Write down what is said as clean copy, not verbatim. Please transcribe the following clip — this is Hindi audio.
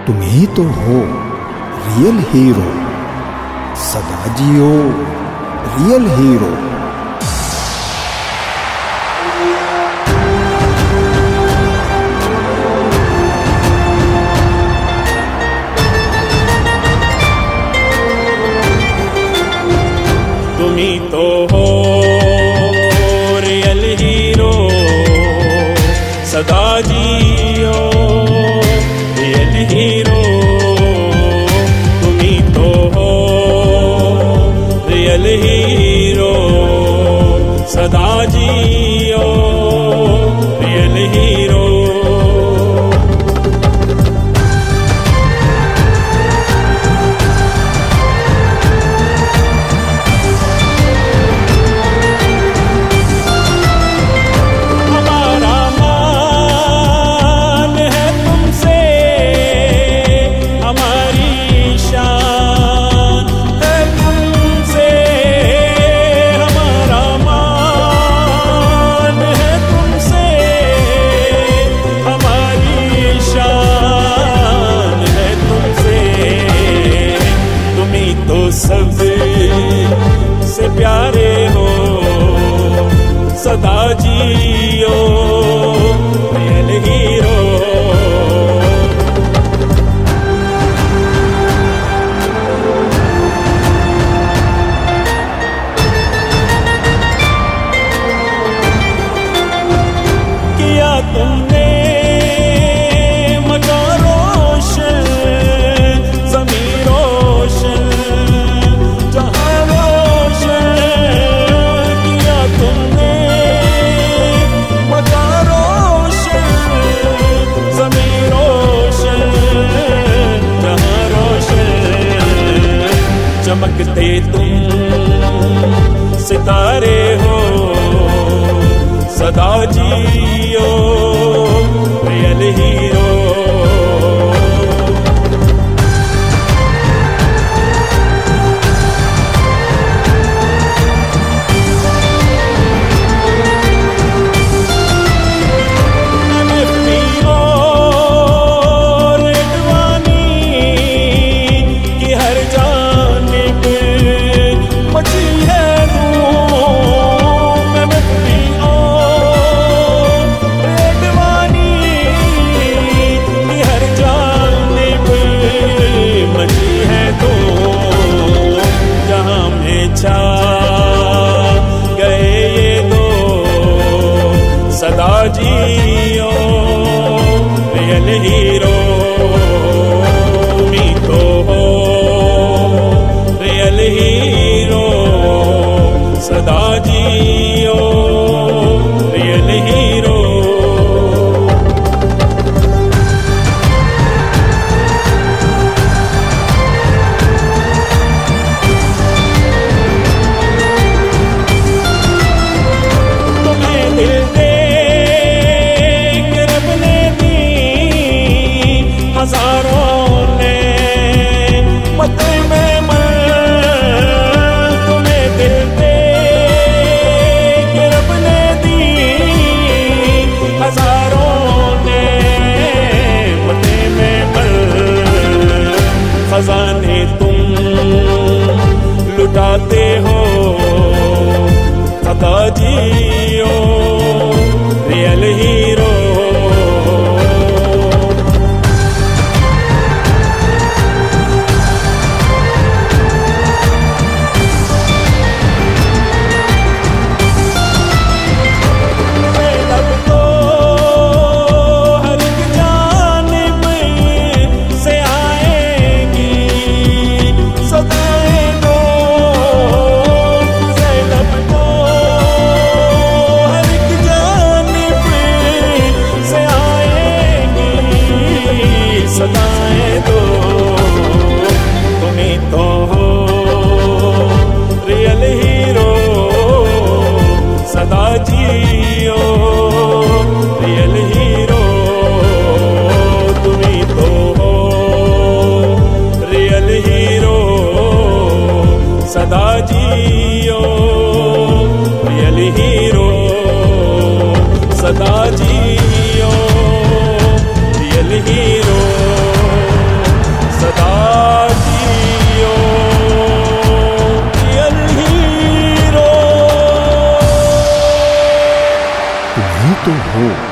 तुम ही तो हो रियल हीरो, सदा जियो रियल हीरो। तुम ही तो हो रियल हीरो, सदा जियो रियल हीरो। तुम ही तो हो रियल हीरो, सदा जियो रियल हीरो। सब से प्यारे हो, सदा जियो रियल हीरो। किया तुमने मकान रोशन, ज़मीन रोशन, चमकते तुम सितारे हो, सदा जियो रियल हीरो। सदा जियो रियल हीरो। तुम ही तो हो रियल हीरो, सदा जियो रियल हीरो। तुम्हें दिल दे हजारों ने मत में मर, तुम्हें दिल दे के रब ने दी। हजारों ने मत में मर, खजाने तुम लुटाते हो, सदा जियो रियल हीरो। तो हो।